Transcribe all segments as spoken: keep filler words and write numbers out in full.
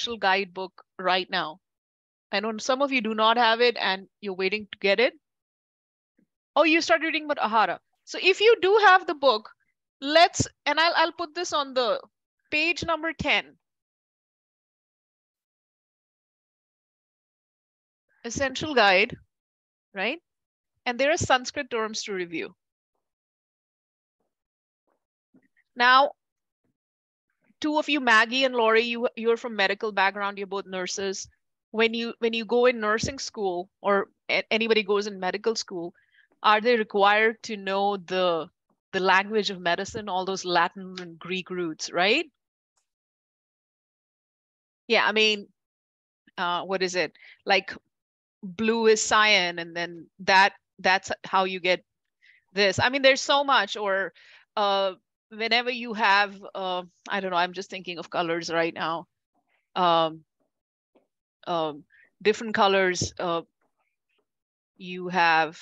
Essential Guidebook right now. I know some of you do not have it and you're waiting to get it. Oh, you started reading about Ahara. So if you do have the book, let's, and I'll, I'll put this on the page number ten. Essential Guide, right? And there are Sanskrit terms to review. Now, two of you, Maggie and Laurie, you, you're from medical background, you're both nurses. When you when you go in nursing school, or anybody goes in medical school, are they required to know the the language of medicine, all those Latin and Greek roots, right? Yeah, I mean, uh, what is it? Like blue is cyan, and then that that's how you get this. I mean, there's so much. Or uh, whenever you have, uh, I don't know, I'm just thinking of colors right now. Um, um, different colors, uh, you have,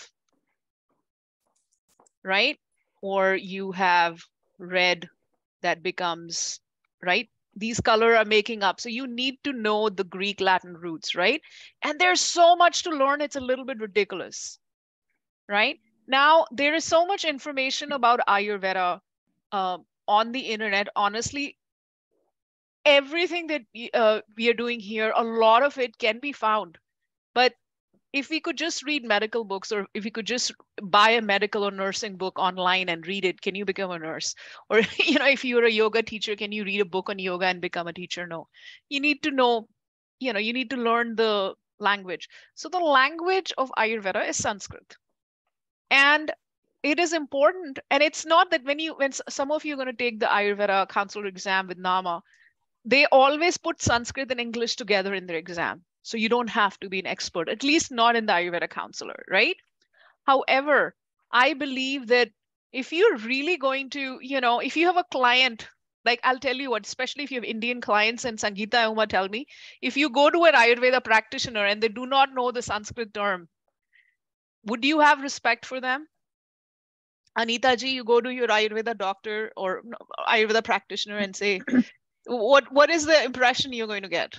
right? Or you have red that becomes, right? These color are making up. So you need to know the Greek Latin roots, right? And there's so much to learn. It's a little bit ridiculous, right? Now, there is so much information about Ayurveda uh, on the internet. Honestly, everything that uh, we are doing here, a lot of it can be found. But if we could just read medical books, or if you could just buy a medical or nursing book online and read it, can you become a nurse? Or, you know, if you're a yoga teacher, can you read a book on yoga and become a teacher? No. You need to know, you know, you need to learn the language. So the language of Ayurveda is Sanskrit. And it is important. And it's not that when you, when some of you are going to take the Ayurveda counselor exam with NAMA, they always put Sanskrit and English together in their exam. So you don't have to be an expert, at least not in the Ayurveda counselor, right? However, I believe that if you're really going to, you know, if you have a client, like I'll tell you what, especially if you have Indian clients, and Sangeeta and Uma tell me, if you go to an Ayurveda practitioner and they do not know the Sanskrit term, would you have respect for them? Anita ji, you go to your Ayurveda doctor or Ayurveda practitioner and say, what, what is the impression you're going to get?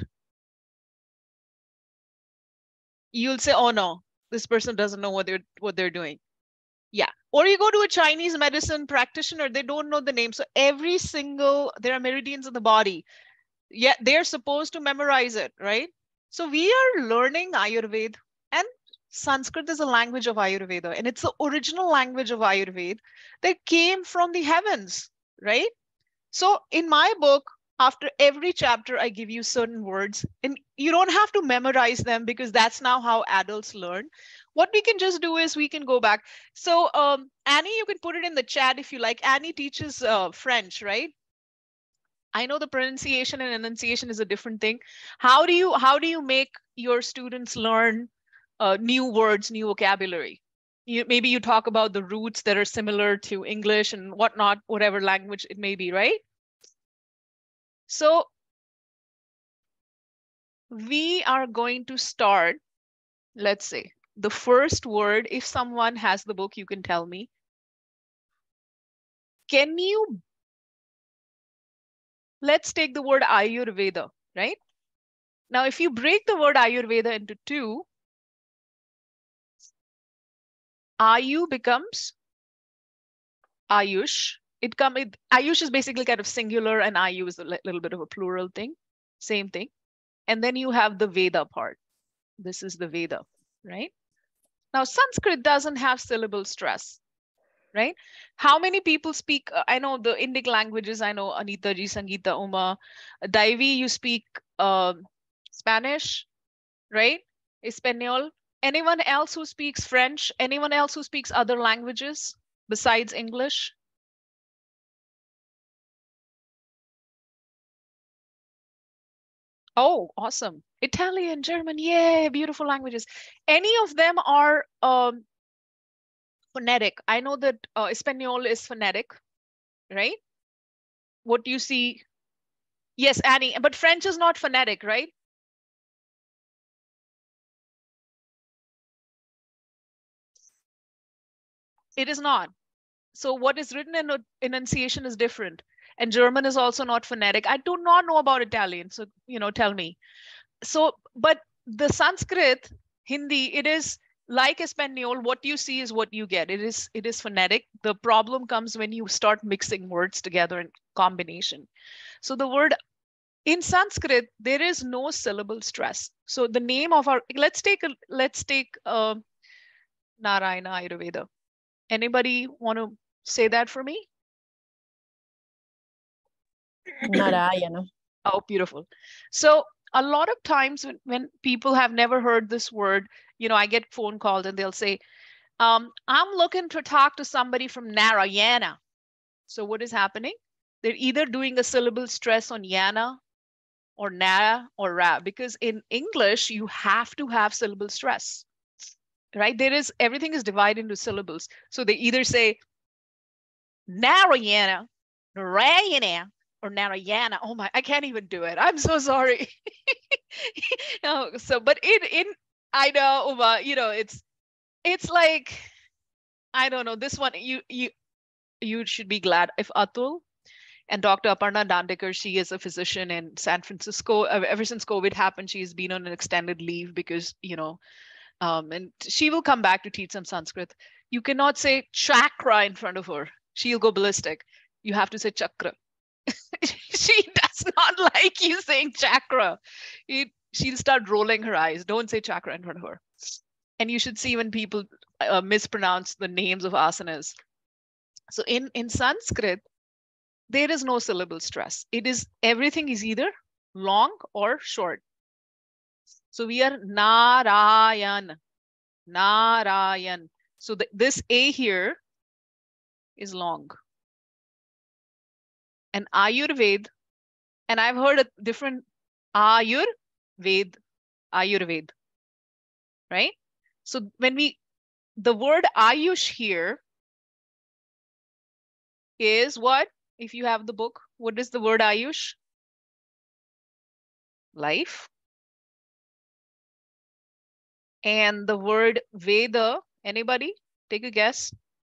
You'll say, oh no, this person doesn't know what they're what they're doing. Yeah. Or you go to a Chinese medicine practitioner, they don't know the name. So every single, there are meridians in the body. Yeah, they're supposed to memorize it, right? So we are learning Ayurveda, and Sanskrit is a language of Ayurveda, and it's the original language of Ayurveda that came from the heavens, right? So in my book, after every chapter, I give you certain words, and you don't have to memorize them because that's now how adults learn. What we can just do is we can go back. So um, Annie, you can put it in the chat if you like. Annie teaches uh, French, right? I know the pronunciation and enunciation is a different thing. How do you how do you make your students learn uh, new words, new vocabulary? You, maybe you talk about the roots that are similar to English and whatnot, whatever language it may be, right? So we are going to start, let's say, the first word. If someone has the book, you can tell me. Can you, let's take the word Ayurveda, right? Now, if you break the word Ayurveda into two, Ayu becomes Ayush. It come it, Ayush is basically kind of singular, and Ayu is a little bit of a plural thing. Same thing. And then you have the Veda part. This is the Veda, right? Now, Sanskrit doesn't have syllable stress, right? How many people speak? Uh, I know the Indic languages. I know Anita ji, Sangeeta, Uma, Daivi, you speak uh, Spanish, right? Espanol. Anyone else who speaks French? Anyone else who speaks other languages besides English? Oh, awesome. Italian, German, yay, beautiful languages. Any of them are um, phonetic. I know that uh, Espanol is phonetic, right? What you see, yes, Annie, but French is not phonetic, right? It is not. So what is written in enunciation is different. And German is also not phonetic. I do not know about Italian. So, you know, tell me. So, but the Sanskrit, Hindi, it is like Espanol. What you see is what you get. It is, it is phonetic. The problem comes when you start mixing words together in combination. So the word in Sanskrit, there is no syllable stress. So the name of our, let's take a, let's take uh, Narayana Ayurveda. Anybody want to say that for me? Narayana. Oh, beautiful. So a lot of times when, when people have never heard this word, you know, I get phone calls and they'll say, um, I'm looking to talk to somebody from Narayana. So what is happening? They're either doing a syllable stress on yana or nara or ra, because in English, you have to have syllable stress, right? There is, everything is divided into syllables. So they either say Narayana, Narayana, or Narayana. Oh my, I can't even do it. I'm so sorry. No, so, but in, in, I know, Uma, you know, it's, it's like, I don't know, this one, you, you, you should be glad if Atul and Doctor Aparna Dandekar, she is a physician in San Francisco. Ever since COVID happened, she's been on an extended leave because, you know, um, and she will come back to teach some Sanskrit. You cannot say chakra in front of her. She'll go ballistic. You have to say chakra. She does not like you saying chakra. It, she'll start rolling her eyes. Don't say chakra in front of her. And you should see when people uh, mispronounce the names of asanas. So in, in Sanskrit, there is no syllable stress. It is, everything is either long or short. So we are Narayan, Narayan. So the, this A here is long. And Ayurved, and I've heard a different Ayurved, Ayurved, right? So when we, the word Ayush here is what? If you have the book, what is the word Ayush? Life. And the word Veda, anybody? Take a guess.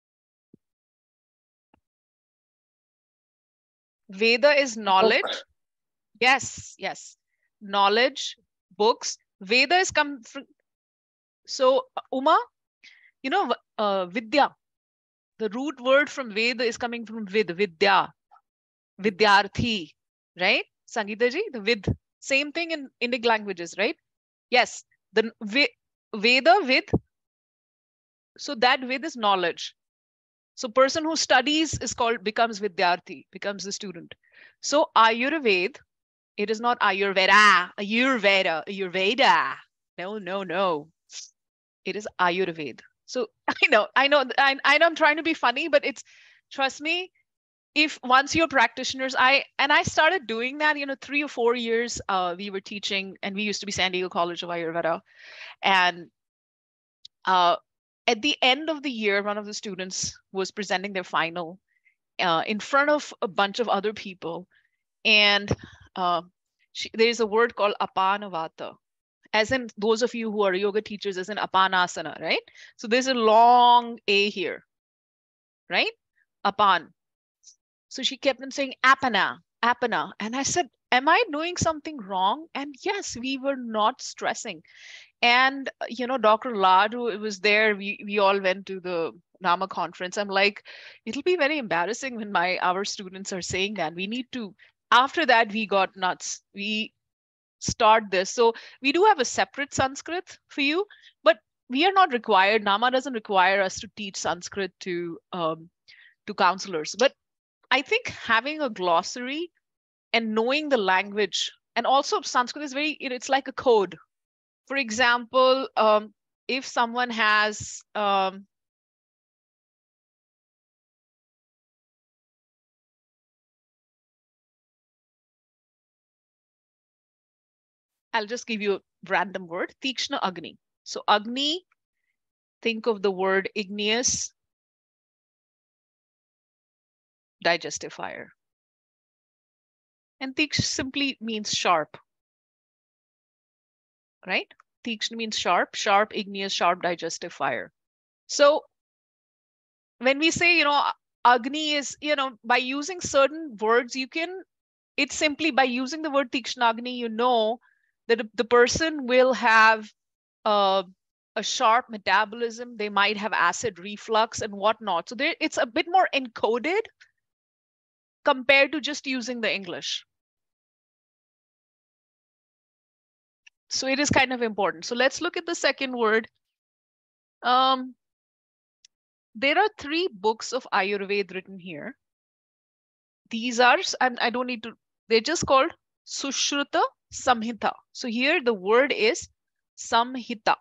Veda is knowledge. Book. Yes, yes. Knowledge, books. Veda is come from, so Uma, you know, uh, Vidya. The root word from Veda is coming from Vid, Vidya, Vidyarthi, right? Sangeeta ji, the Vid. Same thing in Indic languages, right? Yes, the Veda, Vid. So that Vid is knowledge. So person who studies is called, becomes Vidyarthi, becomes the student. So Ayurveda, it is not Ayurveda, Ayurveda, Ayurveda. No, no, no. It is Ayurveda. So I know, I know, I, I know I'm trying to be funny, but it's, trust me, if once you're practitioners, I, and I started doing that, you know, three or four years, uh, we were teaching, and we used to be San Diego College of Ayurveda. And uh, at the end of the year, one of the students was presenting their final uh, in front of a bunch of other people. And uh, she, there's a word called apanavata, as in those of you who are yoga teachers, as in apanasana, right? So there's a long A here, right? Apan. So she kept on saying apana, apana. And I said, am I doing something wrong? And yes, we were not stressing. And, you know, Doctor Ladu was there. We, we all went to the Nama conference. I'm like, it'll be very embarrassing when my, our students are saying that. We need to, after that, we got nuts. We start this. So we do have a separate Sanskrit for you, but we are not required. Nama doesn't require us to teach Sanskrit to, um, to counselors. But I think having a glossary and knowing the language, and also Sanskrit is very, it's like a code. For example, um, if someone has, um, I'll just give you a random word, Tikshna Agni. So Agni, think of the word igneous, digestive fire. And Tikshna simply means sharp, right? Tikshna means sharp, sharp, igneous, sharp, digestive fire. So when we say, you know, Agni is, you know, by using certain words, you can, it's simply by using the word Tikshnagni, you know that the person will have uh, a sharp metabolism. They might have acid reflux and whatnot. So there, it's a bit more encoded compared to just using the English. So it is kind of important. So let's look at the second word. Um, there are three books of Ayurveda written here. These are, and I don't need to, they're just called Sushruta Samhita. So here the word is Samhita,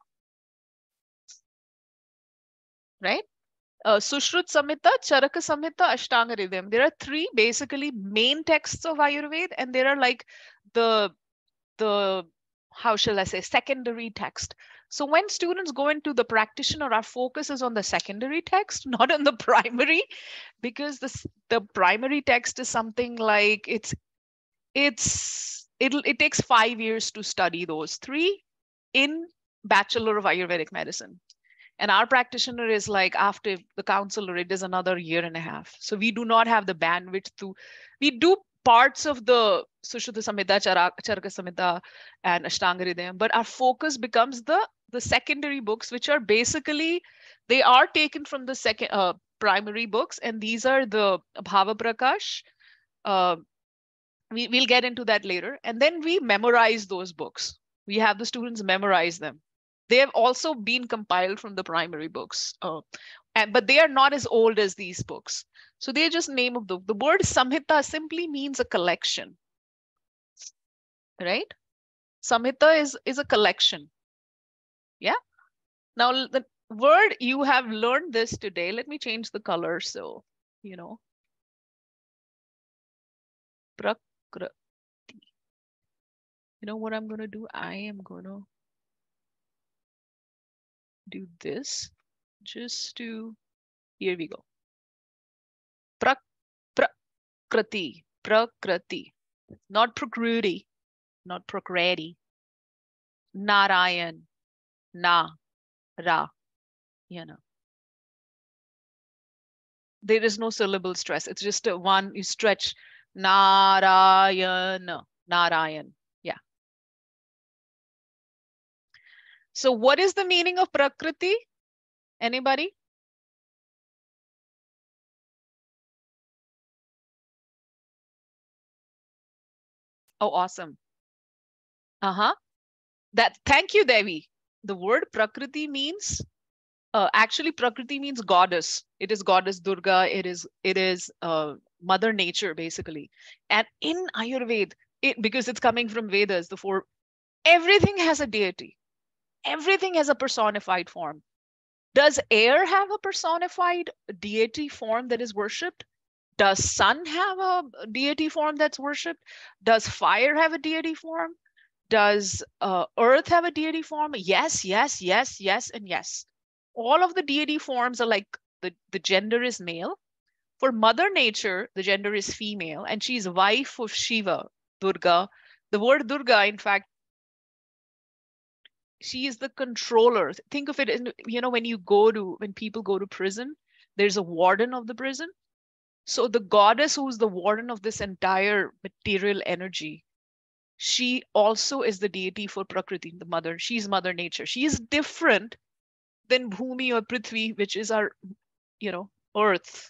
right? Uh, Sushrut Samhita, Charaka Samhita, Ashtanga Hridayam. There are three basically main texts of Ayurveda, and there are like the, the, how shall I say, secondary text. So when students go into the practitioner, our focus is on the secondary text, not on the primary, because this, the primary text is something like it's, it's, it'll, it takes five years to study those three in Bachelor of Ayurvedic Medicine. And our practitioner is like, after the counselor, it is another year and a half. So we do not have the bandwidth to, we do parts of the Sushruta Samhita, Charaka Samhita, and Ashtanga Hridayam, but our focus becomes the, the secondary books, which are basically, they are taken from the second uh, primary books. And these are the Bhava Prakash. Uh, we, we'll get into that later. And then we memorize those books. We have the students memorize them. They have also been compiled from the primary books, uh, and, but they are not as old as these books. So they're just name of the, the word Samhita simply means a collection, right? Samhita is, is a collection. Yeah. Now the word, you have learned this today. Let me change the color. So, you know, Prakriti. You know what I'm going to do? I am going to do this just to, here we go. Prak, prakriti, prakriti, not prakriti, not prakriti. Narayan, na, ra, you know. There is no syllable stress. It's just a one, you stretch. Narayan, Narayan. Yeah. So what is the meaning of Prakriti? Anybody? Oh, awesome. Uh-huh. That, thank you, Devi. The word Prakriti means, uh, actually Prakriti means goddess. It is goddess Durga. It is, it is uh, Mother Nature, basically. And in Ayurveda, it, because it's coming from Vedas, the four, everything has a deity. Everything has a personified form. Does air have a personified deity form that is worshipped? Does sun have a deity form that's worshipped? Does fire have a deity form? Does uh, earth have a deity form? Yes, yes, yes, yes, and yes. All of the deity forms are like, the, the gender is male. For Mother Nature, the gender is female, and she's wife of Shiva, Durga. The word Durga, in fact, she is the controller. Think of it in, you know, when you go to, when people go to prison, there's a warden of the prison. So the goddess who's the warden of this entire material energy, she also is the deity for Prakriti, the mother. She's Mother Nature. She is different than Bhumi or Prithvi, which is our, you know, earth.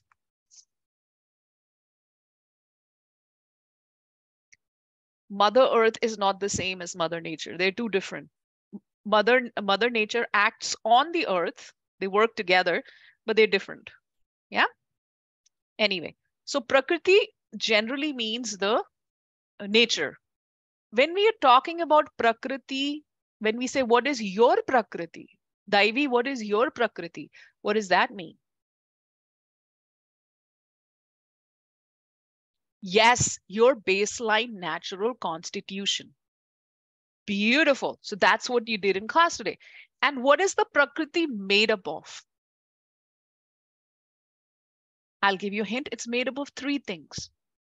Mother Earth is not the same as Mother Nature. They're two different. Mother, Mother Nature acts on the earth. They work together, but they're different. Yeah. Anyway, so Prakriti generally means the uh, nature. When we are talking about Prakriti, when we say, what is your Prakriti? Daivi, what is your Prakriti? What does that mean? Yes, your baseline natural constitution. Beautiful. So that's what you did in class today. And what is the Prakriti made up of? I'll give you a hint. It's made up of three things.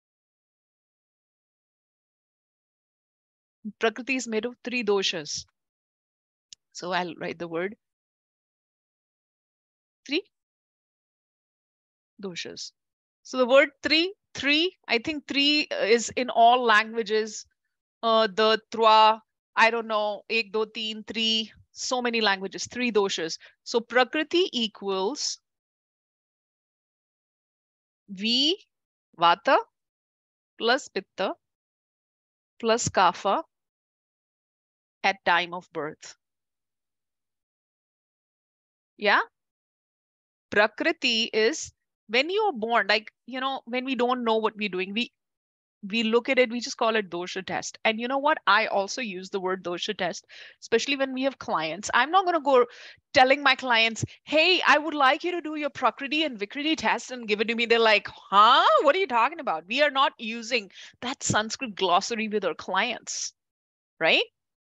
Prakriti is made of three doshas. So I'll write the word three doshas. So the word three, three, I think three is in all languages. Uh, the trois, I don't know, ek, do, teen, three, so many languages, three doshas. So Prakriti equals V, Vata, plus Pitta, plus Kapha at time of birth. Yeah? Prakriti is when you are born, like, you know, when we don't know what we're doing, we we look at it, we just call it dosha test. And you know what? I also use the word dosha test, especially when we have clients. I'm not going to go telling my clients, hey, I would like you to do your Prakriti and Vikriti test and give it to me. They're like, huh? What are you talking about? We are not using that Sanskrit glossary with our clients, right?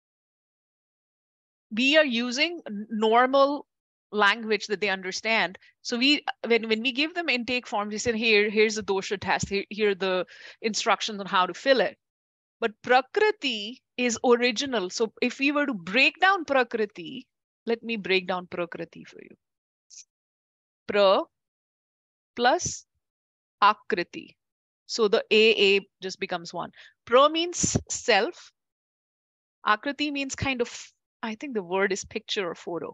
We are using normal language that they understand. So we, when, when we give them intake forms, we said, here, here's the dosha test, here, here are the instructions on how to fill it. But Prakriti is original. So if we were to break down Prakriti, let me break down Prakriti for you. Pra plus Akriti. So the A, A just becomes one. Pra means self. Akriti means kind of, I think the word is picture or photo.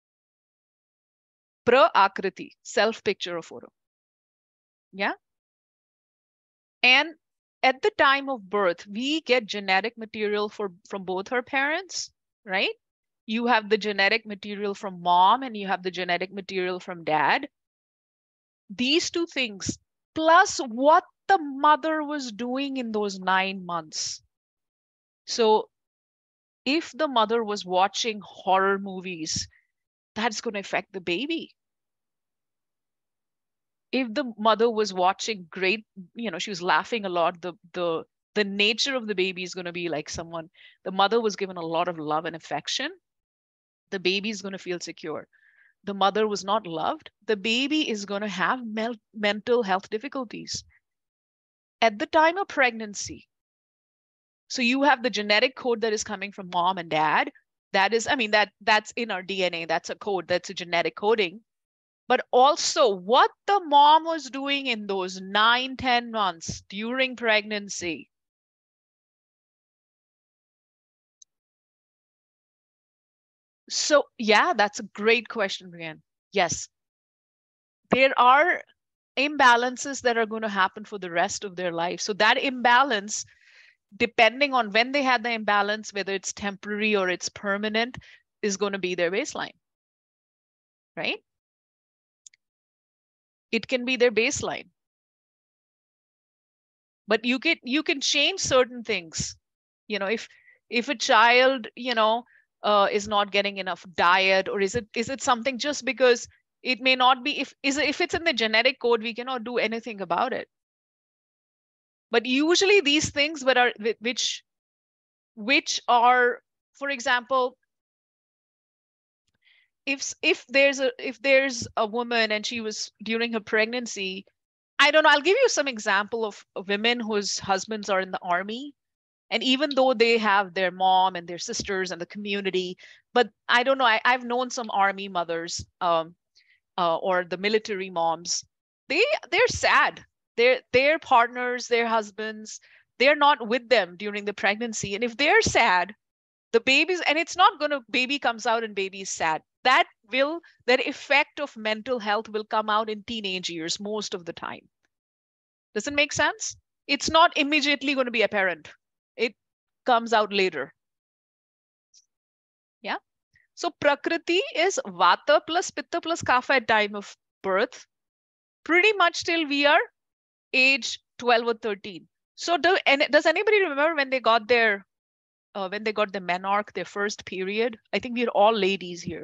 Pra-akriti, self-picture or photo. Yeah? And at the time of birth, we get genetic material for, from both her parents, right? You have the genetic material from mom and you have the genetic material from dad. These two things, plus what the mother was doing in those nine months. So if the mother was watching horror movies, that's going to affect the baby. If the mother was watching great, you know, she was laughing a lot, the the the nature of the baby is going to be like someone, the mother was given a lot of love and affection, the baby is going to feel secure. The mother was not loved, the baby is going to have mel- mental health difficulties at the time of pregnancy. So you have the genetic code that is coming from mom and dad. That is, I mean, that that's in our D N A. That's a code, that's a genetic coding. But also what the mom was doing in those nine, ten months during pregnancy. So yeah, that's a great question, Brian. Yes, there are imbalances that are going to happen for the rest of their life. So that imbalance, depending on when they had the imbalance, whether it's temporary or it's permanent, is going to be their baseline, right? It can be their baseline. But you can you can change certain things. You know, if if a child, you know, uh, is not getting enough diet, or is it is it something just because it may not be, if is if it's in the genetic code, we cannot do anything about it. But usually these things that are which which are, for example, if if there's a if there's a woman and she was during her pregnancy, I don't know, I'll give you some example of women whose husbands are in the army. And even though they have their mom and their sisters and the community, but I don't know, I, I've known some army mothers um, uh, or the military moms. They they're sad. Their their partners, their husbands, they're not with them during the pregnancy. And if they're sad, the babies, and it's not gonna, baby comes out and baby is sad. That will, that effect of mental health will come out in teenage years most of the time. Does it make sense? It's not immediately going to be apparent. It comes out later. Yeah. So Prakriti is Vata plus Pitta plus Kapha at time of birth, pretty much till we are age twelve or thirteen. So do, and does anybody remember when they got their, uh, when they got the menarche, their first period? I think we're all ladies here.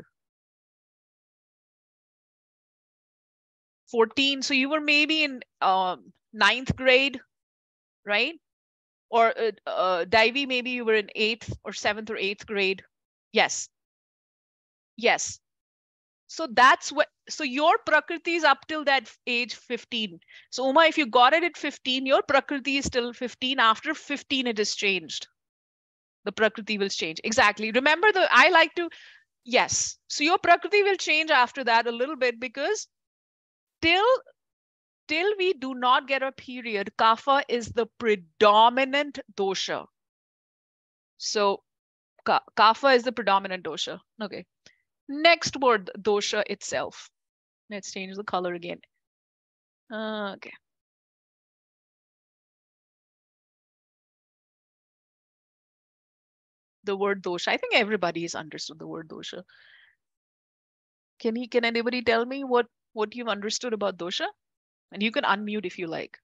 fourteen. So you were maybe in um, ninth grade, right? Or uh, uh, Divey, maybe you were in eighth or seventh or eighth grade. Yes. Yes. So that's what, so your Prakriti is up till that age fifteen. So Uma, if you got it at fifteen, your Prakriti is still fifteen. After fifteen, it is changed. The Prakriti will change. Exactly. Remember the, I like to, yes. So your Prakriti will change after that a little bit, because till till we do not get a period, kapha is the predominant dosha. So ka kapha is the predominant dosha. Okay. Next word, dosha itself. Let's change the color again. Uh, okay. The word dosha. I think everybody's understood the word dosha. Can he, can anybody tell me what, what you've understood about dosha? And you can unmute if you like.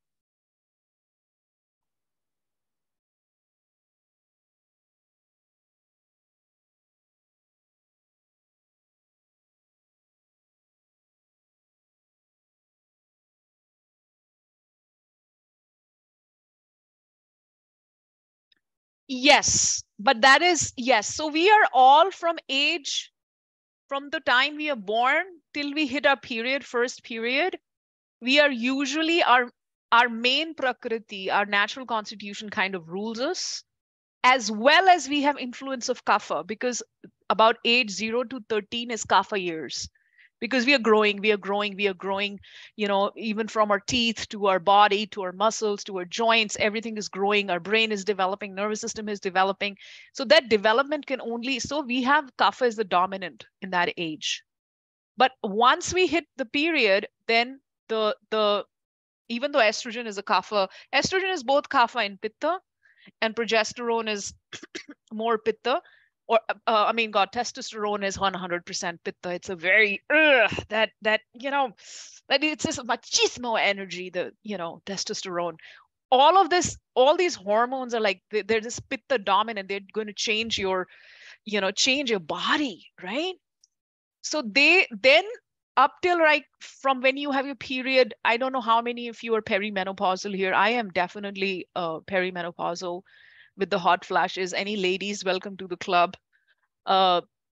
Yes, but that is, yes. So we are all from age, from the time we are born till we hit our period, first period, we are usually, our, our main prakriti, our natural constitution kind of rules us, as well as we have influence of kapha, because about age zero to thirteen is kapha years. Because we are growing, we are growing, we are growing, you know, even from our teeth to our body, to our muscles, to our joints, everything is growing. Our brain is developing, nervous system is developing. So that development can only, so we have kapha as the dominant in that age. But once we hit the period, then the, the, even though estrogen is a kapha, estrogen is both kapha and pitta, and progesterone is more pitta. Or uh, I mean, God, testosterone is one hundred percent pitta. It's a very ugh, that that you know, that it's just machismo energy. The you know testosterone. All of this, all these hormones are like they're just pitta dominant. They're going to change your, you know, change your body, right? So they then up till like from when you have your period. I don't know how many of you are perimenopausal here. I am definitely uh, perimenopausal with the hot flashes. Any ladies, welcome to the club. Uh,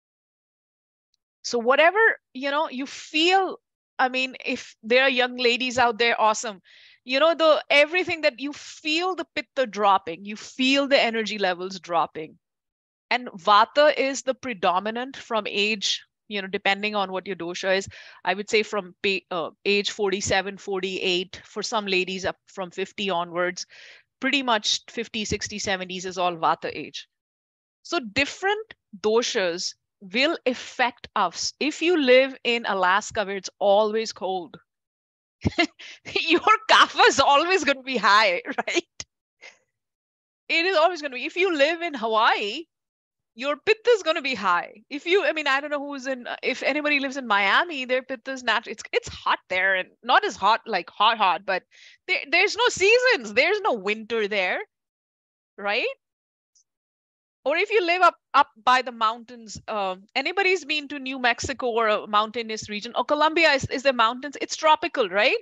so whatever, you know, you feel, I mean, if there are young ladies out there, awesome. You know, the everything that you feel the pitta dropping, you feel the energy levels dropping. And vata is the predominant from age, you know, depending on what your dosha is. I would say from uh, age forty-seven, forty-eight, for some ladies up from fifty onwards, pretty much fifty, sixty, seventies is all vata age. So different doshas will affect us. If you live in Alaska where it's always cold, your kapha is always going to be high, right? It is always going to be. If you live in Hawaii, your pitta is going to be high. If you, I mean, I don't know who's in, if anybody lives in Miami, their pitta is natural. It's, it's hot there, and not as hot, like hot, hot, but there, there's no seasons. There's no winter there, right? Or if you live up up by the mountains, uh, anybody's been to New Mexico or a mountainous region, or Colombia is, is the mountains, it's tropical, right?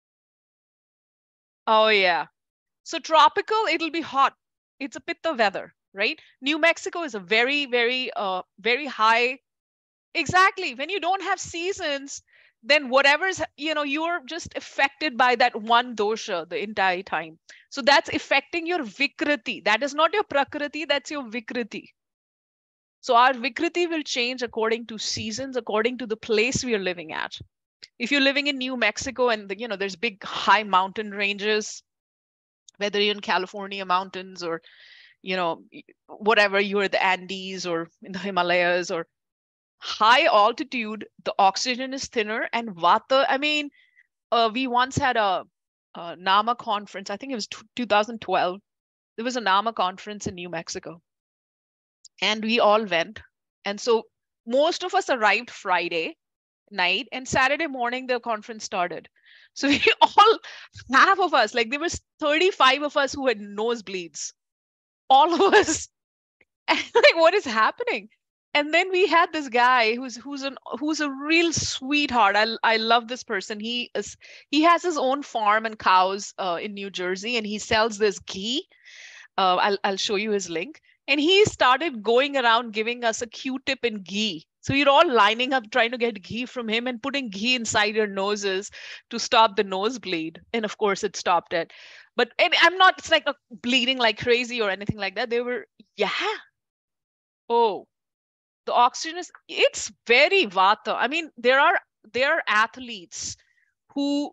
Oh yeah. So tropical, it'll be hot. It's a pitta weather, right? New Mexico is a very, very, uh, very high. Exactly. When you don't have seasons, then whatever's, you know, you're just affected by that one dosha the entire time. So that's affecting your vikriti. That is not your prakriti, that's your vikriti. So our vikriti will change according to seasons, according to the place we are living at. If you're living in New Mexico and the, you know there's big high mountain ranges, whether you're in California mountains or you know whatever, you're the Andes or in the Himalayas or high altitude, the oxygen is thinner and vata. I mean, uh, we once had a, a NAMA conference. I think it was two thousand twelve. There was a NAMA conference in New Mexico. And we all went. And so most of us arrived Friday night, and Saturday morning the conference started. So we all, half of us, like there was thirty-five of us who had nosebleeds. All of us. And like, what is happening? And then we had this guy who's who's an who's a real sweetheart. I I love this person. He is he has his own farm and cows uh, in New Jersey, and he sells this ghee. Uh, I'll I'll show you his link. And he started going around giving us a Q-tip and ghee. So you're all lining up trying to get ghee from him and putting ghee inside your noses to stop the nosebleed. And of course it stopped it. But and I'm not, it's like a bleeding like crazy or anything like that. They were, yeah. Oh, the oxygen is, it's very vata. I mean, there are there are athletes who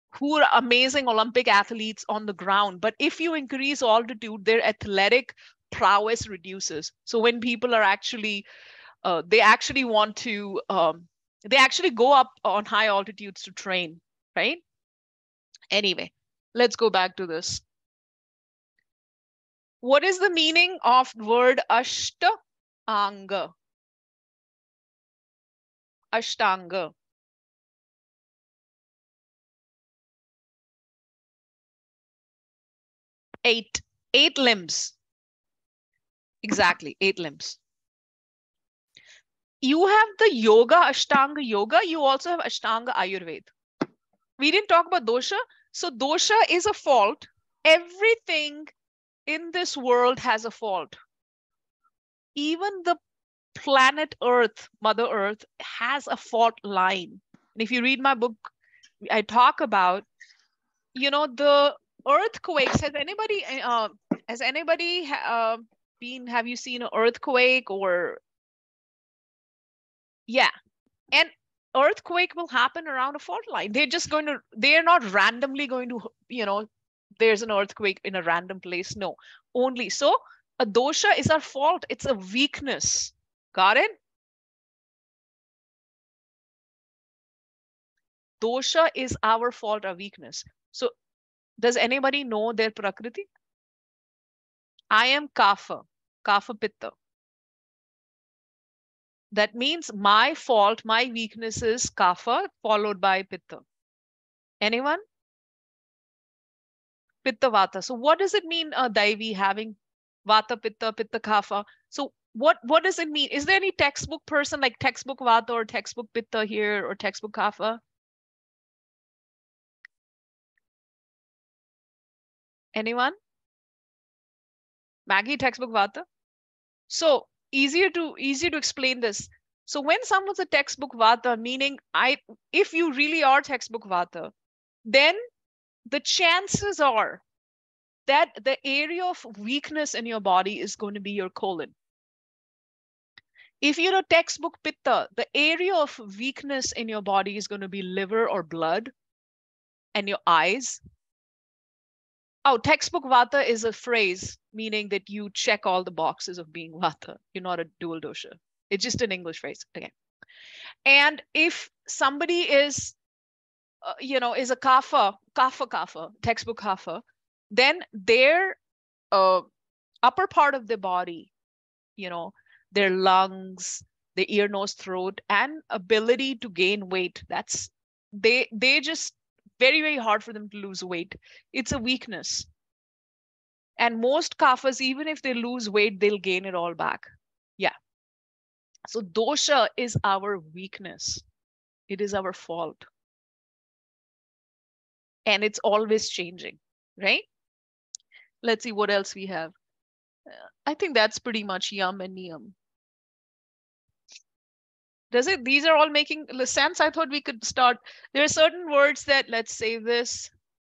who are amazing Olympic athletes on the ground. But if you increase altitude, their athletic prowess reduces. So when people are actually, uh, they actually want to, um, they actually go up on high altitudes to train, right? Anyway, let's go back to this. What is the meaning of word Ashtanga? Ashtanga. Eight. Eight limbs. Exactly, eight limbs. You have the yoga, Ashtanga yoga. You also have Ashtanga Ayurveda. We didn't talk about dosha. So dosha is a fault. Everything in this world has a fault. Even the planet Earth, Mother Earth, has a fault line. And if you read my book, I talk about, you know, the earthquakes. Has anybody, uh, has anybody uh, been, have you seen an earthquake or, yeah. And earthquake will happen around a fault line. They're just going to, they're not randomly going to, you know, there's an earthquake in a random place. No, only. So a dosha is our fault. It's a weakness. Got it? Dosha is our fault, our weakness. So does anybody know their prakriti? I am kapha, kapha pitta. That means my fault, my weakness is kapha followed by pitta. Anyone? Pitta vata. So what does it mean, uh, Daivi, having vata, pitta, pitta, kapha? So what, what does it mean? Is there any textbook person like textbook vata or textbook pitta here or textbook kapha? Anyone? Maggie, textbook vata? So easier to easier to explain this. So when someone's a textbook vata, meaning I, if you really are textbook vata, then the chances are that the area of weakness in your body is going to be your colon. If you're a textbook pitta, the area of weakness in your body is going to be liver or blood and your eyes. Oh, textbook vata is a phrase meaning that you check all the boxes of being vata. You're not a dual dosha. It's just an English phrase. Okay. And if somebody is, uh, you know, is a kapha, kapha, kapha, textbook kapha, then their uh, upper part of the body, you know, their lungs, the ear, nose, throat, and ability to gain weight. That's they they just very, very hard for them to lose weight. It's a weakness. And most kaphas, even if they lose weight, they'll gain it all back. Yeah. So dosha is our weakness. It is our fault. And it's always changing, right? Let's see what else we have. Uh, I think that's pretty much yum and niyam. Does it? These are all making sense. I thought we could start. There are certain words that, let's save this.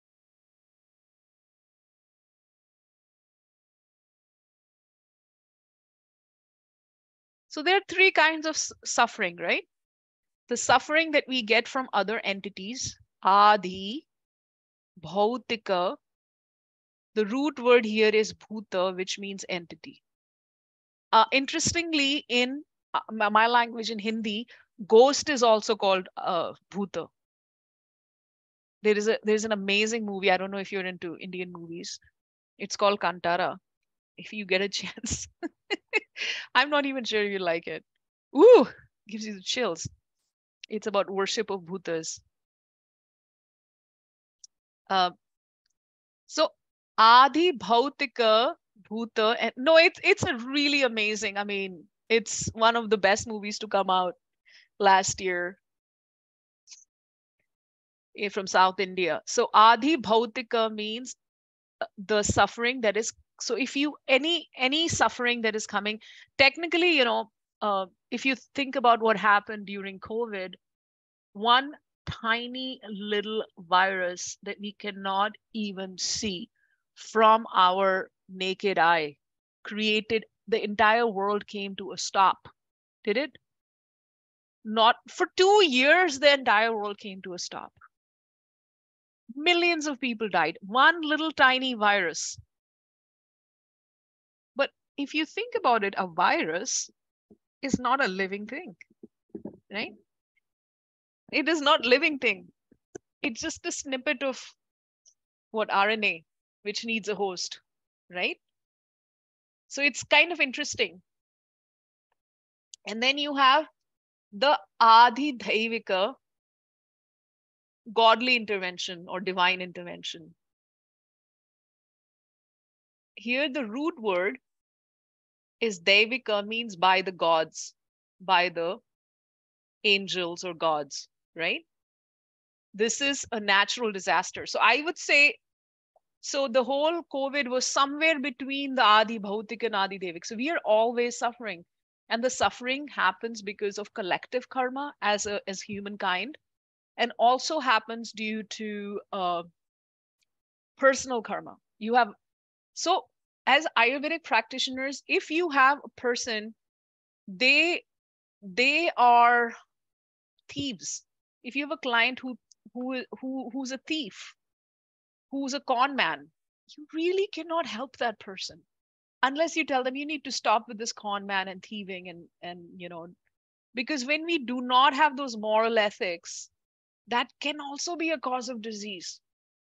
So there are three kinds of suffering, right? The suffering that we get from other entities, adi, bhautika. The root word here is bhuta, which means entity. Uh, interestingly, in uh, my language, in Hindi, ghost is also called uh, bhuta. There is a there's an amazing movie. I don't know if you're into Indian movies. It's called Kantara. If you get a chance, I'm not even sure you like it. Ooh, gives you the chills. It's about worship of bhutas. Uh, so Adi Bhautika Bhuta, and no, it's it's a really amazing. I mean, it's one of the best movies to come out last year from South India. So Adi Bhautika means the suffering that is, so if you any any suffering that is coming, technically, you know, uh, if you think about what happened during COVID, one tiny little virus that we cannot even see from our naked eye created, the entire world came to a stop. Did it? Not for two years, the entire world came to a stop. Millions of people died. One little tiny virus. But if you think about it, a virus is not a living thing, right? It is not living thing. It's just a snippet of what R N A, which needs a host, right? So it's kind of interesting. And then you have the Adi Dhaivika, godly intervention or divine intervention. Here, the root word is Devika, means by the gods, by the angels or gods, right? This is a natural disaster. So I would say, so the whole COVID was somewhere between the Adi Bhautik and Adi Devik. So we are always suffering. And the suffering happens because of collective karma as a as humankind, and also happens due to uh, personal karma. You have so as Ayurvedic practitioners, if you have a person, they they are thieves. If you have a client who who who who's a thief, who's a con man, you really cannot help that person unless you tell them you need to stop with this con man and thieving and and you know, because when we do not have those moral ethics, that can also be a cause of disease,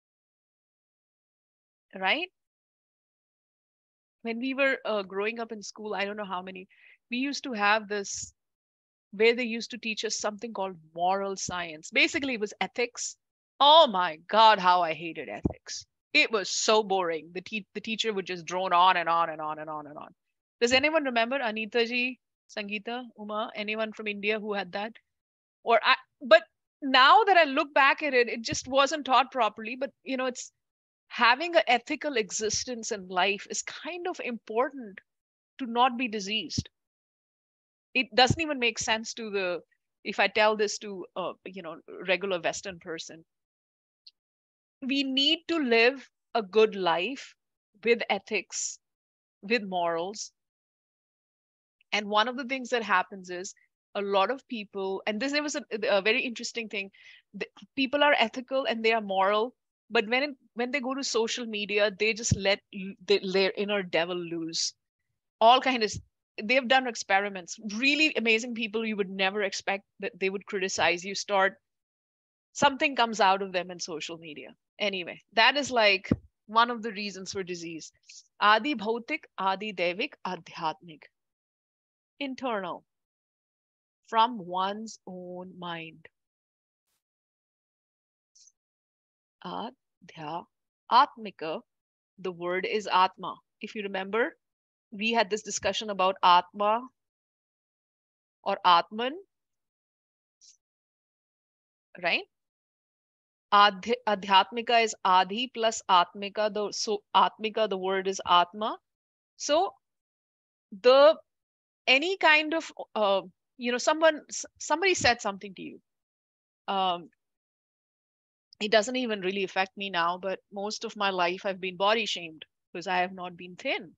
right? When we were uh, growing up in school, I don't know how many, we used to have this where they used to teach us something called moral science. Basically, it was ethics. Oh my God, how I hated ethics. It was so boring. The, te- the teacher would just drone on and on and on and on and on. Does anyone remember Anita ji, Sangeeta, Uma, anyone from India who had that? Or I, but now that I look back at it, it just wasn't taught properly. But you know, it's having an ethical existence in life is kind of important to not be diseased. It doesn't even make sense to the, if I tell this to a you know regular Western person, we need to live a good life with ethics, with morals. And one of the things that happens is a lot of people, and this there was a, a very interesting thing, the, people are ethical and they are moral, but when it, when they go to social media, they just let the, their inner devil loose. All kind of, they've done experiments, really amazing people you would never expect that they would criticize you, start something comes out of them in social media. Anyway, that is like one of the reasons for disease. Adi bhautik, adi devik, adhyatmik. Internal, from one's own mind. Adhya, atmika, the word is atma. If you remember, we had this discussion about atma or atman, right? Adhy, adhyatmika is adhi plus atmika. The so atmika, the word is atma. So the any kind of uh, you know, someone somebody said something to you. Um, it doesn't even really affect me now, but most of my life I've been body shamed because I have not been thin.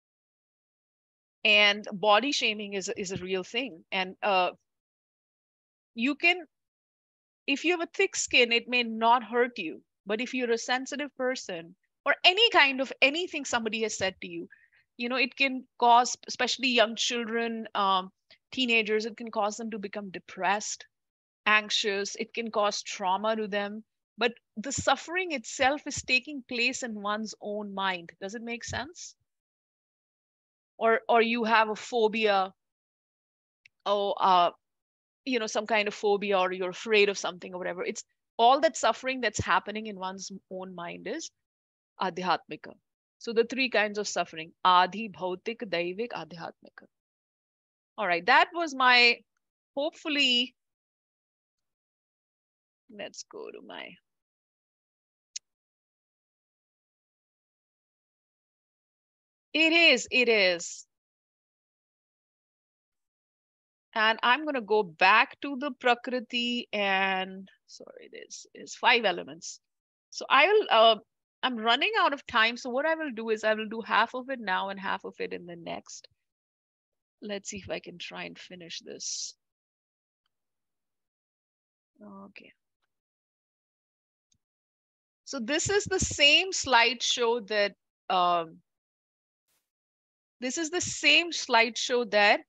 And body shaming is is a real thing. And uh, you can, if you have a thick skin, it may not hurt you. But if you're a sensitive person, or any kind of anything somebody has said to you, you know, it can cause, especially young children, um, teenagers, it can cause them to become depressed, anxious. It can cause trauma to them. But the suffering itself is taking place in one's own mind. Does it make sense? Or or you have a phobia, or uh, you know, some kind of phobia, or you're afraid of something or whatever. It's all that suffering that's happening in one's own mind is adhyatmika. So the three kinds of suffering: adi, bhautik, daivik, adhyatmika. All right, that was my, hopefully, let's go to my, it is, it is. And I'm going to go back to the Prakriti, and sorry, this is five elements. So I will, uh, I'm running out of time. So what I will do is I will do half of it now and half of it in the next. Let's see if I can try and finish this. Okay. So this is the same slideshow that um, this is the same slideshow that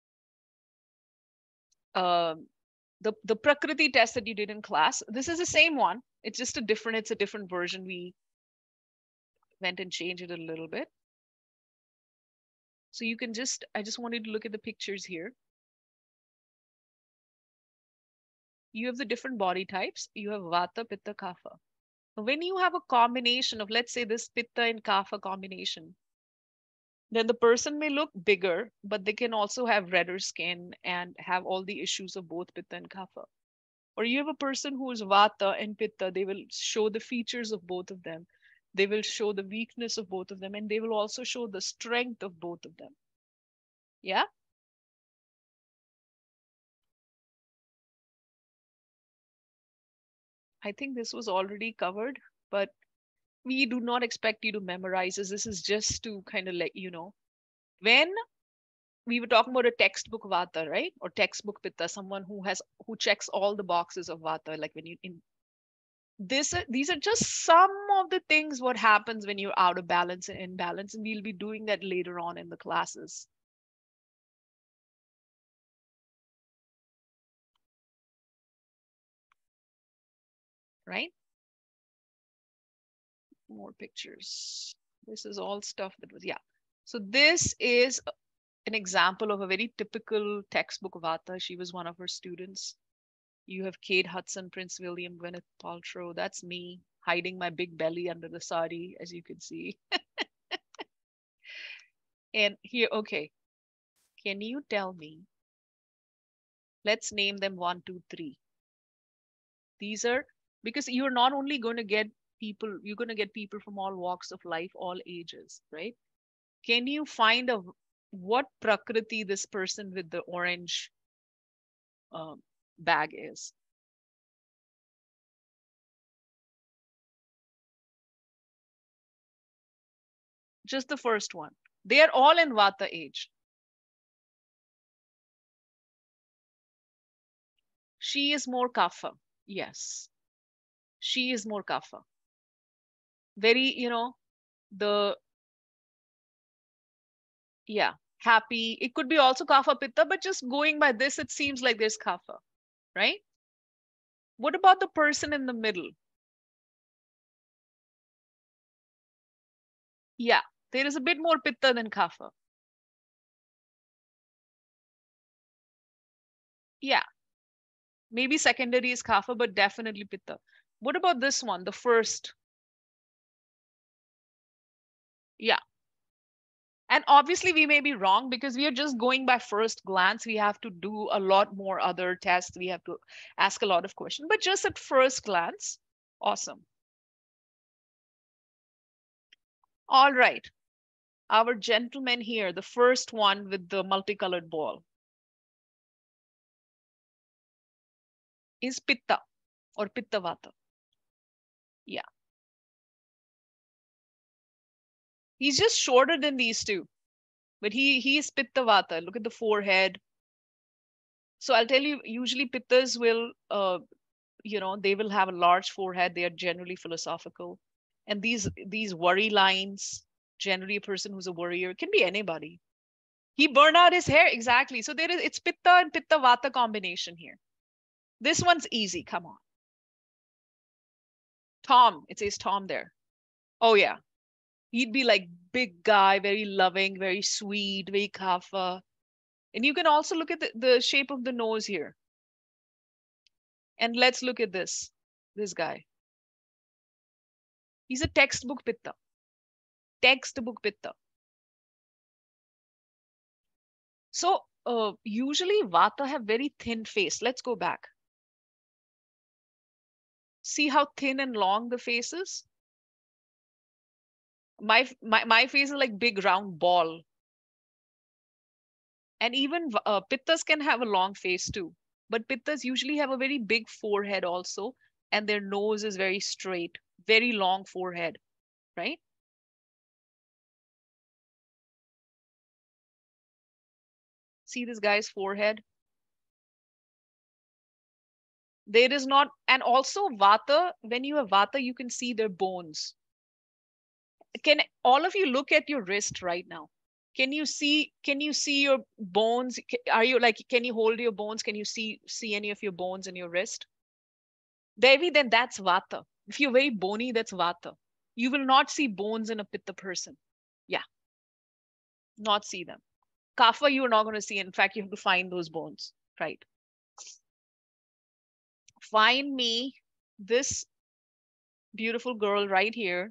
um, the the Prakriti test that you did in class. This is the same one. It's just a different. It's a different version. We went and changed it a little bit. So you can just. I just wanted to look at the pictures here. You have the different body types. You have Vata, Pitta, Kapha. When you have a combination of, let's say, this Pitta and Kapha combination, then the person may look bigger, but they can also have redder skin and have all the issues of both Pitta and Kapha. Or you have a person who is Vata and Pitta, they will show the features of both of them. They will show the weakness of both of them, and they will also show the strength of both of them. Yeah? I think this was already covered, but we do not expect you to memorize this. This is just to kind of let you know. When we were talking about a textbook Vata, right? Or textbook Pitta, someone who has who checks all the boxes of Vata, like when you in this these are just some of the things what happens when you're out of balance and imbalance, and we'll be doing that later on in the classes. Right? More pictures. This is all stuff that was, yeah. So this is an example of a very typical textbook Vata. She was one of her students. You have Kate Hudson, Prince William, Gwyneth Paltrow. That's me hiding my big belly under the sari, as you can see. And here, okay, can you tell me? Let's name them one, two, three. These are, because you're not only going to get people, you're going to get people from all walks of life, all ages, right? Can you find a what Prakriti this person with the orange um, bag is? Just the first one. They are all in Vata age. She is more Kapha. Yes. She is more Kapha. Very, you know, the, yeah, happy. It could be also Kapha Pitta, but just going by this, it seems like there's Kapha, right? What about the person in the middle? Yeah, there is a bit more Pitta than Kapha. Yeah, maybe secondary is Kapha, but definitely Pitta. What about this one, the first? Yeah. And obviously we may be wrong because we are just going by first glance. We have to do a lot more other tests. We have to ask a lot of questions, but just at first glance, awesome. All right. Our gentleman here, the first one with the multicolored ball, is Pitta or Pitta Vata. Yeah. He's just shorter than these two, but he he is Pitta Vata. Look at the forehead. So I'll tell you, usually Pittas will, uh, you know, they will have a large forehead. They are generally philosophical. And these these worry lines, generally a person who's a worrier, can be anybody. He burned out his hair, exactly. So there is, it's Pitta and Pitta Vata combination here. This one's easy, come on. Tom, it says Tom there. Oh yeah. He'd be like big guy, very loving, very sweet, very kapha. And you can also look at the, the shape of the nose here. And let's look at this, this guy. He's a textbook Pitta. Textbook Pitta. So uh, usually Vata have very thin face. Let's go back. See how thin and long the face is? My, my, my face is like big round ball. And even uh, Pittas can have a long face too. But Pittas usually have a very big forehead also. And their nose is very straight, very long forehead, right? See this guy's forehead? There is not, and also Vata, when you have Vata, you can see their bones. Can all of you look at your wrist right now? Can you see, can you see your bones? Are you like, can you hold your bones? Can you see, see any of your bones in your wrist? Devi, then that's Vata. If you're very bony, that's Vata. You will not see bones in a Pitta person. Yeah, not see them. Kapha, you're not going to see. In fact, you have to find those bones, right? Find me this beautiful girl right here.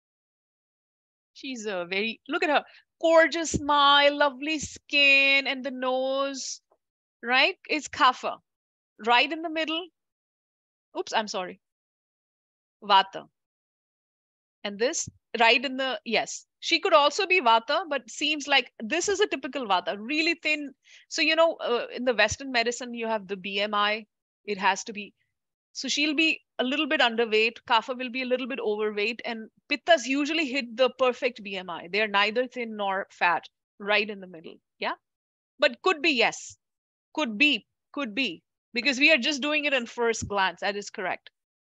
She's a very, look at her, gorgeous smile, lovely skin, and the nose, right? It's Kapha. Right in the middle. Oops, I'm sorry. Vata. And this right in the, yes, she could also be Vata, but seems like this is a typical Vata, really thin. So, you know, uh, in the Western medicine, you have the B M I, it has to be. So she'll be a little bit underweight. Kapha will be a little bit overweight. And Pittas usually hit the perfect B M I. They're neither thin nor fat, right in the middle. Yeah. But could be, yes. Could be, could be. Because we are just doing it in first glance. That is correct.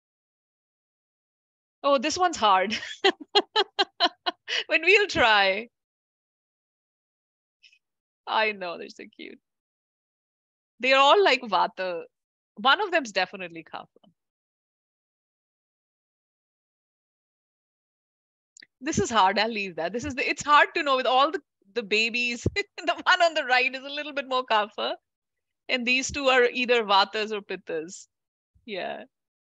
Oh, this one's hard. But we'll try. I know, they're so cute. They're all like Vata. One of them's definitely Kapha. This is hard. I'll leave that. This is the, it's hard to know with all the, the babies. The one on the right is a little bit more Kapha. And these two are either Vatas or Pittas. Yeah.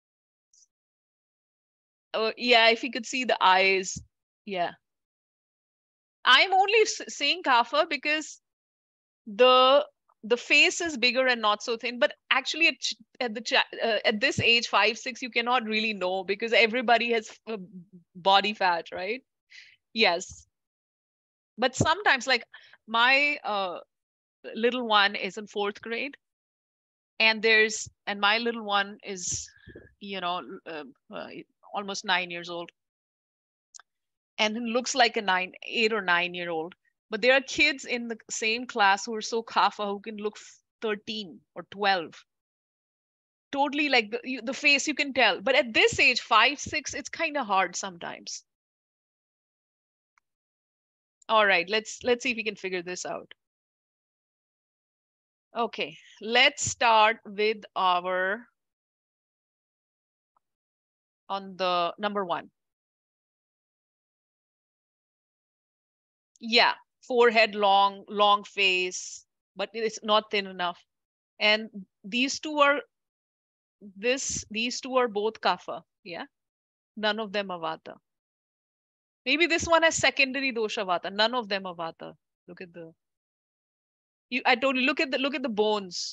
Oh, yeah, if you could see the eyes. Yeah. I'm only saying Kapha because the the face is bigger and not so thin, but actually at, at the uh, at this age five six you cannot really know because everybody has uh, body fat, right? Yes, but sometimes like my uh, little one is in fourth grade, and there's and my little one is, you know, uh, uh, almost nine years old, and looks like a nine eight or nine year old, but there are kids in the same class who are so Kapha who can look thirteen or twelve. Totally like the, you, the face you can tell, but at this age five six it's kind of hard sometimes. All right, let's let's see if we can figure this out. Okay, let's start with our on the number one. Yeah, forehead long, long face, but it's not thin enough. And these two are this these two are both Kapha. Yeah, none of them are Vata. Maybe this one has secondary dosha Vata. None of them are Vata. Look at the you. I told you. Look at the look at the bones.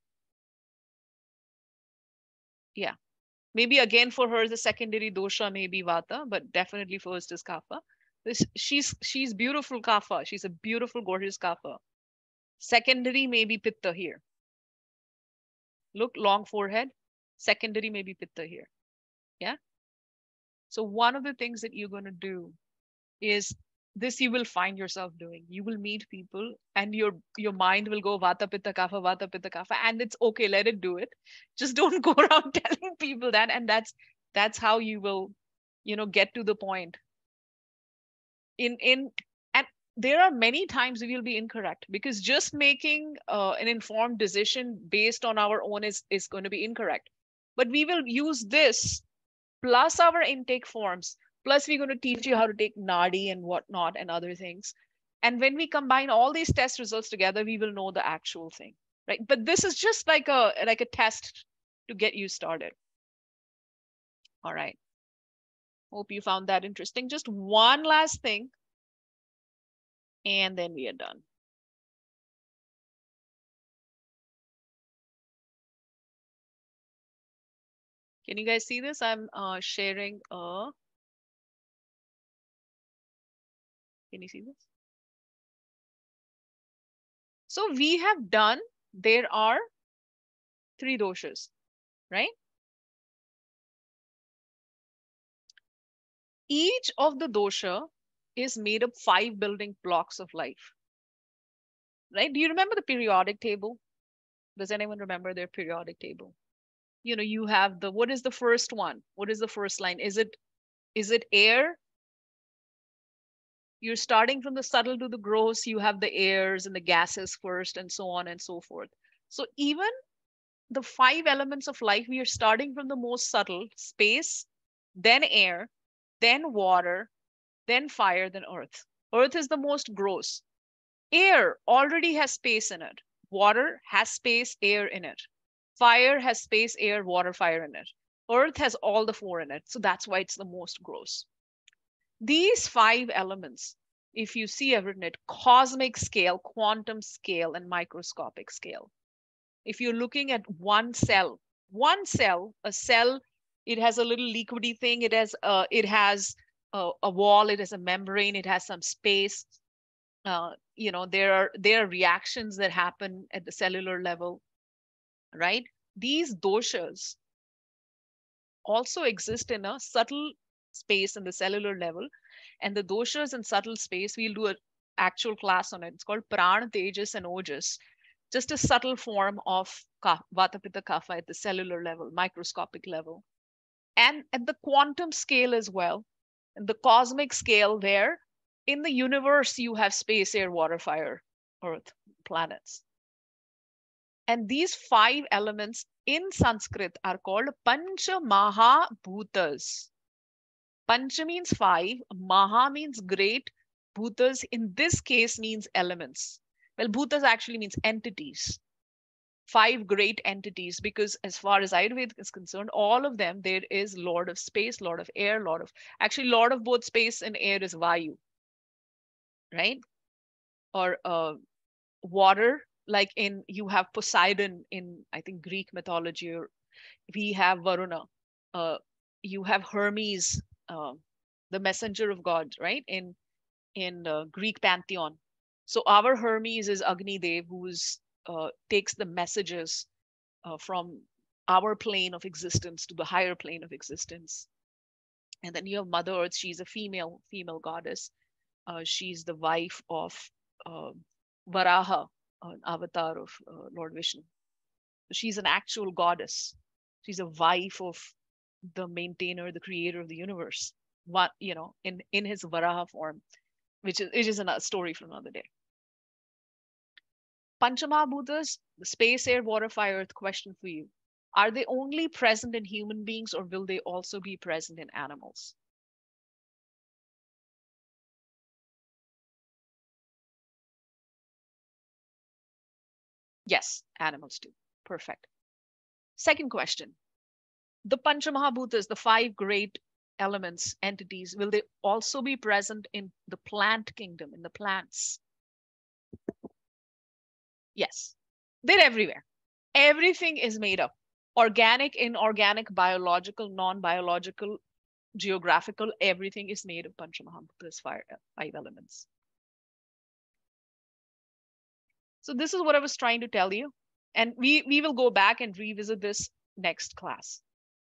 Yeah, maybe again for her the secondary dosha may be Vata, but definitely first is Kapha. This she's she's beautiful Kapha. She's a beautiful, gorgeous Kapha. Secondary may be Pitta here. Look, long forehead. Secondary may be Pitta here. Yeah. So one of the things that you're going to do is this you will find yourself doing. You will meet people and your your mind will go Vata Pitta Kapha, Vata Pitta Kapha, and it's okay, let it do it. Just don't go around telling people that. And that's that's how you will, you know, get to the point. In in and there are many times we will be incorrect because just making uh, an informed decision based on our own is is going to be incorrect. But we will use this plus our intake forms. Plus, we're going to teach you how to take Nadi and whatnot and other things. And when we combine all these test results together, we will know the actual thing, right? But this is just like a like a test to get you started. All right. Hope you found that interesting. Just one last thing, and then we are done. Can you guys see this? I'm uh, sharing a. Can you see this? So we have done, there are three doshas, right? Each of the dosha is made up five building blocks of life, right? Do you remember the periodic table? Does anyone remember their periodic table? you know, you have the, what is the first one? What is the first line? Is it, is it air? You're starting from the subtle to the gross. You have the airs and the gases first, and so on and so forth. So even the five elements of life, we are starting from the most subtle, space, then air, then water, then fire, then earth. Earth is the most gross. Air already has space in it. Water has space, air in it. Fire has space, air, water, fire in it. Earth has all the four in it. So that's why it's the most gross. These five elements, if you see, I've written it, cosmic scale, quantum scale, and microscopic scale. If you're looking at one cell, one cell, a cell, it has a little liquidy thing. It has, uh, it has a, a wall. It has a membrane. It has some space. Uh, you know, there are there are reactions that happen at the cellular level, right? These doshas also exist in a subtle space in the cellular level, and the doshas in subtle space, we'll do an actual class on it. It's called Prana, Tejas, and Ojas. Just a subtle form of Vata, Pitta, Kapha at the cellular level, microscopic level. And at the quantum scale as well, and the cosmic scale, where in the universe you have space, air, water, fire, earth, planets. And these five elements in Sanskrit are called Pancha Maha Bhutas. Pancha means five, Maha means great, Bhutas in this case means elements. Well, Bhutas actually means entities. Five great entities, because as far as Ayurveda is concerned, all of them, there is Lord of space, Lord of air, Lord of, actually Lord of both space and air is Vayu, right? Or uh, water, like in, you have Poseidon in, I think, Greek mythology, or we have Varuna. Uh, you have Hermes, uh, the messenger of God, right? In, in uh, Greek pantheon. So our Hermes is Agni Dev, who's uh, takes the messages uh, from our plane of existence to the higher plane of existence. And then you have Mother Earth. She's a female, female goddess. Uh, she's the wife of uh, Varaha, an avatar of uh, Lord Vishnu. So she's an actual goddess. She's a wife of the maintainer, the creator of the universe. What, you know, in in his Varaha form, which is, it is a story for another day. Panchamahabhutas, the space, air, water, fire, earth, question for you. Are they only present in human beings, or will they also be present in animals? Yes, animals do. Perfect. Second question. The Panchamahabhutas, the five great elements, entities, will they also be present in the plant kingdom, in the plants? Yes, they're everywhere. Everything is made up. Organic, inorganic, biological, non-biological, geographical, everything is made of Panchamahabhutas, five, five elements. So this is what I was trying to tell you. And we, we will go back and revisit this next class.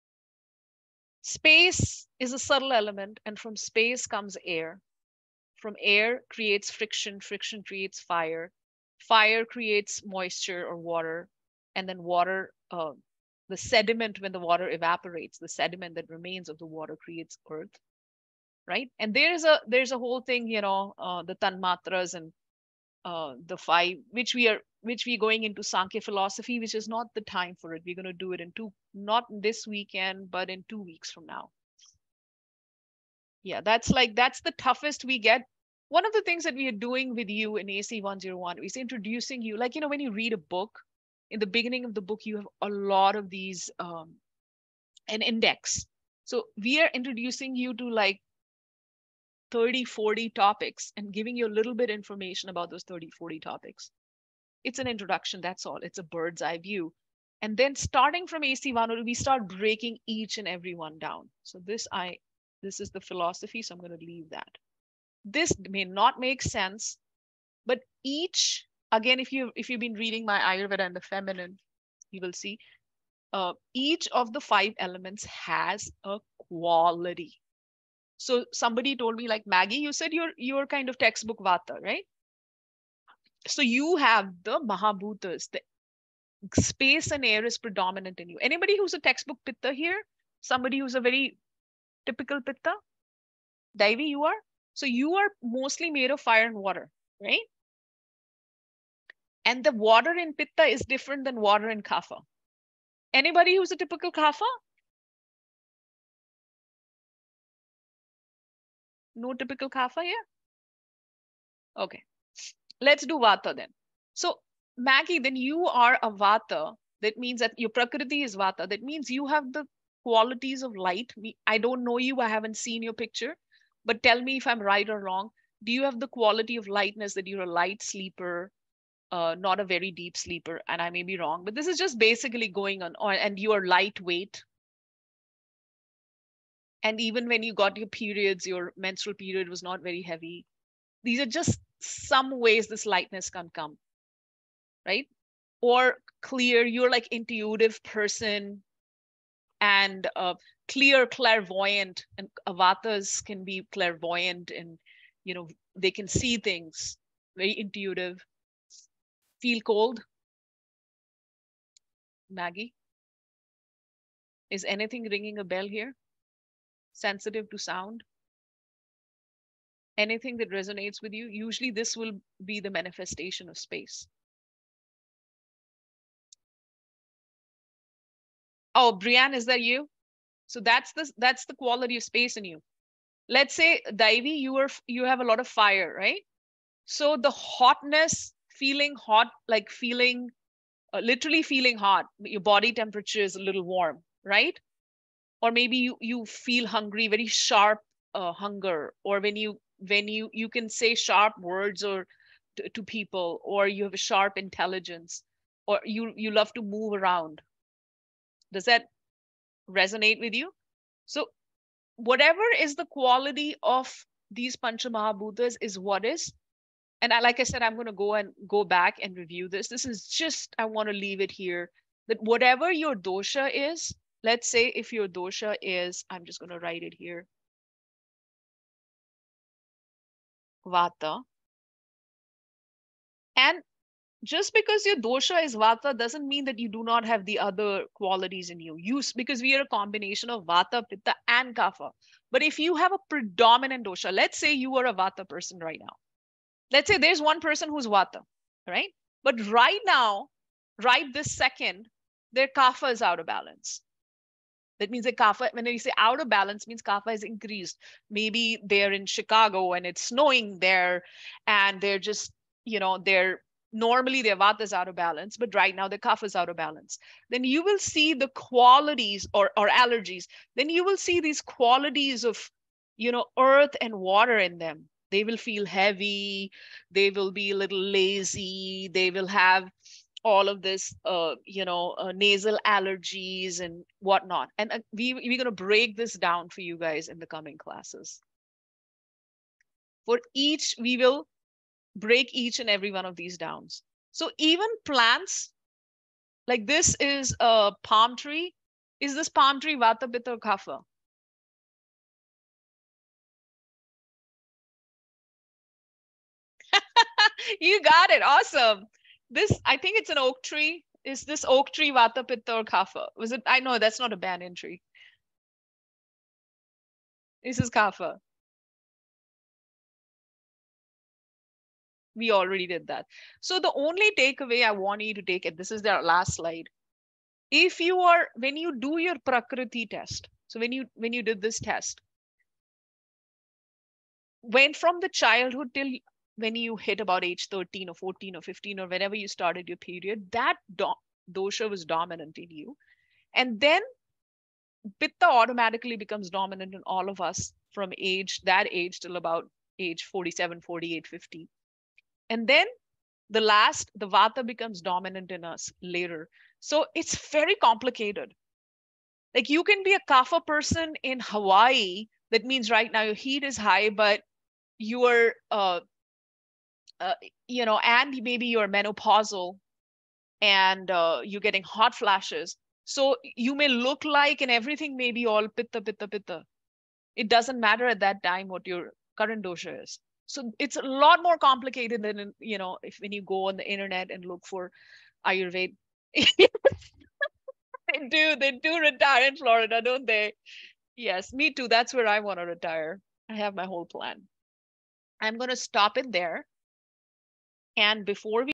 Space is a subtle element, and from space comes air. From air creates friction, friction creates fire. Fire creates moisture or water, and then water, uh, the sediment, when the water evaporates, the sediment that remains of the water creates earth, right? And there's a there's a whole thing, you know, uh, the tanmatras and uh, the five, which we are which we going into Sankhya philosophy, which is not the time for it. We're going to do it in two, not this weekend, but in two weeks from now. Yeah, that's like, that's the toughest we get. One of the things that we are doing with you in A C one oh one is introducing you, like, you know, when you read a book, in the beginning of the book, you have a lot of these, um, an index. So we are introducing you to like thirty, forty topics and giving you a little bit information about those thirty, forty topics. It's an introduction, that's all. It's a bird's eye view. And then starting from A C one oh two, we start breaking each and every one down. So this I, this is the philosophy, so I'm going to leave that. This may not make sense, but each, again, if you if you've been reading my Ayurveda and the Feminine, you will see uh, each of the five elements has a quality. So somebody told me, like, Maggie, you said you're you're kind of textbook Vata, right? So you have the Mahabhutas, the space and air is predominant in you. Anybody who's a textbook pitta here? Somebody who's a very typical pitta? Daivi, you are? So you are mostly made of fire and water, right? And the water in pitta is different than water in kapha. Anybody who's a typical kapha? No typical kapha here? Okay. Let's do vata then. So Maggie, then you are a vata. That means that your prakriti is vata. That means you have the qualities of light. I don't know you. I haven't seen your picture. But tell me if I'm right or wrong. Do you have the quality of lightness, that you're a light sleeper, uh, not a very deep sleeper? And I may be wrong, but this is just basically going on. Or, and you are lightweight. And even when you got your periods, your menstrual period was not very heavy. These are just some ways this lightness can come, right? Or clear, you're like intuitive person, and uh, clear, clairvoyant, and avatas can be clairvoyant, and you know they can see things, very intuitive. Feel cold? Maggie, is anything ringing a bell here? Sensitive to sound? Anything that resonates with you? Usually this will be the manifestation of space. Oh, Brianne, is that you? So that's the that's the quality of space in you. Let's say Daivi, you are you have a lot of fire, right? So the hotness, feeling hot, like feeling uh, literally feeling hot. Your body temperature is a little warm, right? Or maybe you you feel hungry, very sharp uh, hunger, or when you when you you can say sharp words or to, to people, or you have a sharp intelligence, or you you love to move around. Does that resonate with you? So whatever is the quality of these Pancha Mahabhutas is what is. And I, like I said, I'm going to go and go back and review this. This is just, I want to leave it here, that whatever your dosha is, let's say if your dosha is, I'm just going to write it here, Vata. And just because your dosha is Vata doesn't mean that you do not have the other qualities in you. You, because we are a combination of Vata, Pitta, and Kapha. But if you have a predominant dosha, let's say you are a Vata person right now. Let's say there's one person who's Vata, right? But right now, right this second, their Kapha is out of balance. That means that Kapha, when you say out of balance, means Kapha is increased. Maybe they're in Chicago and it's snowing there, and they're just, you know, they're normally their Vata is out of balance, but right now their Kapha is out of balance. Then you will see the qualities or, or allergies. Then you will see these qualities of, you know, earth and water in them. They will feel heavy. They will be a little lazy. They will have all of this, uh, you know, uh, nasal allergies and whatnot. And uh, we, we're going to break this down for you guys in the coming classes. For each, we will break each and every one of these down. So even plants, like this is a palm tree. Is this palm tree Vata, Pitta, or Kapha? You got it. Awesome. This, I think it's an oak tree. Is this oak tree Vata, Pitta, or Kapha? Was it? I know that's not a banyan tree. This is Kapha. We already did that. So the only takeaway I want you to take, and this is the last slide. If you are, when you do your Prakriti test, so when you when you did this test, when from the childhood till when you hit about age thirteen or fourteen or fifteen or whenever you started your period, that do dosha was dominant in you. And then Pitta automatically becomes dominant in all of us from age, that age till about age forty-seven, forty-eight, fifty. And then the last, the Vata becomes dominant in us later. So it's very complicated. Like you can be a Kapha person in Hawaii. That means right now your heat is high, but you are, uh, uh, you know, and maybe you're menopausal and uh, you're getting hot flashes. So you may look like, and everything may be all Pitta, Pitta, Pitta. It doesn't matter at that time what your current dosha is. So it's a lot more complicated than, you know, if when you go on the internet and look for Ayurveda They do. They do retire in Florida, don't they? Yes, me too. That's where I want to retire. I have my whole plan. I'm going to stop it there. And before we